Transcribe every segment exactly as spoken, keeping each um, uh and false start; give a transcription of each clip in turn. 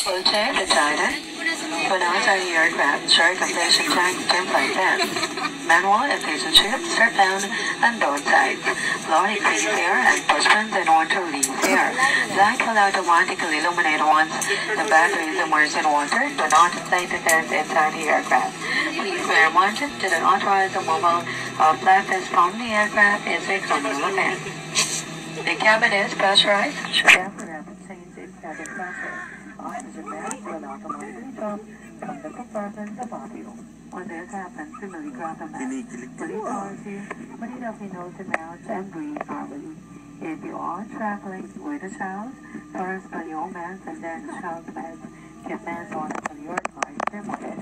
Rotate the attendant. When outside the aircraft, ensure completion check in flight ten. Manual and patient ships are found on both sides. Lower increase air and pushpins in order to release air. Light will automatically illuminate once the battery is immersed in water. Do not ignite the fans inside the aircraft. Please bear in mind that the unauthorized removal of blankets from the aircraft is a criminal offense. The cabin is pressurized. Should after rapid change in cabin pressure, oxygen mask will automatically drop from the compartment above you. When this happens, simply grab a mask. Fully towards you, put it up your nose and mouth and breathe normally. If you are traveling with a child, first put your mask and then the child's mask. Keep mask on until your time is removed.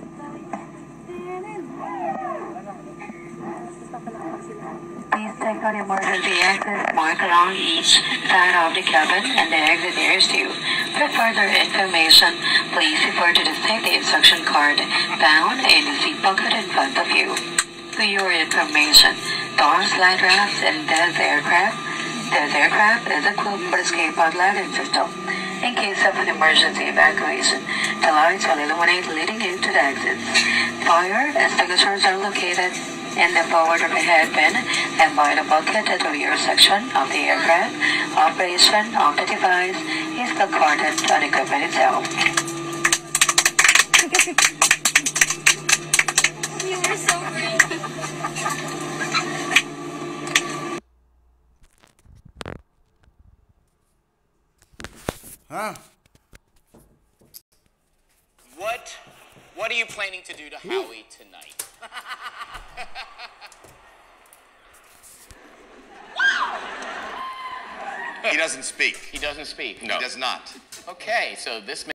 Please take out emergency exit mark along each side of the cabin and the exit nearest you. For further information, please refer to the safety instruction card found in the seat pocket in front of you. For your information, doors, light rafts, and this aircraft, this aircraft is equipped with escape pod lighting system. In case of an emergency evacuation, the lights will illuminate leading you to the exits. Fire extinguishers are located in the forward overhead bin and by the bucket at the rear section of the aircraft. Operation of the device is concordant on equipment itself. You were so great. Huh? What, what are you planning to do to Howie tonight? He doesn't speak. He doesn't speak? No. He does not. Okay, so this